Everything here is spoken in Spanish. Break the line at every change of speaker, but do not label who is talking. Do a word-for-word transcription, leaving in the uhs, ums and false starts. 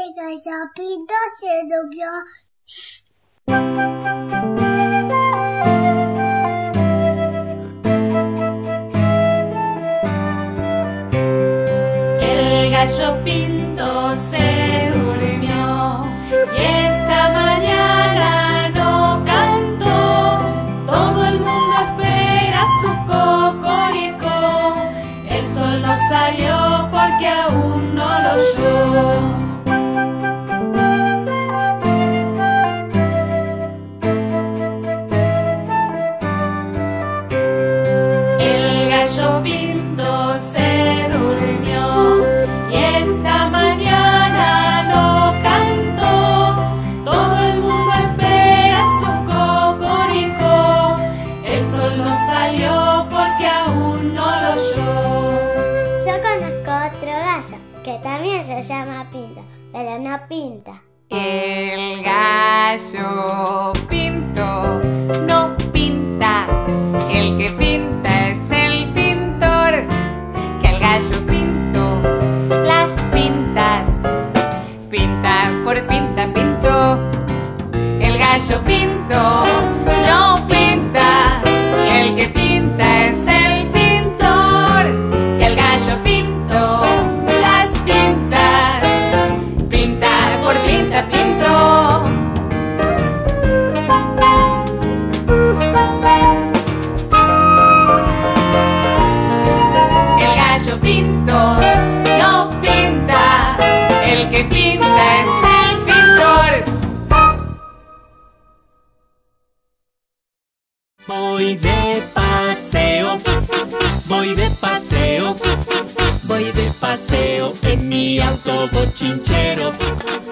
el gallo Pinto se durmió.
El gallo Pinto se durmió y esta mañana no cantó. Todo el mundo espera su cocoricó. El sol no salió porque aún no lo oyó. El gallo Pinto se durmió y esta mañana no cantó. Todo el mundo espera su cocoricó. El sol no salió porque aún no lo oyó.
Yo conozco otro gallo que también se llama Pinto, pero no pinta.
El gallo Pinto no pinta. El que pinta es el pintor. Que al gallo Pinto las pintas pinta por pinta pinto. El gallo Pinto no pinta. El que pinta es el pintor. Que el gallo Pinto las pintas pinta por pinta pinto. El gallo Pinto no pinta. El que pinta es el pintor.
Voy de paseo, voy de paseo, voy de paseo en mi auto bochinchero.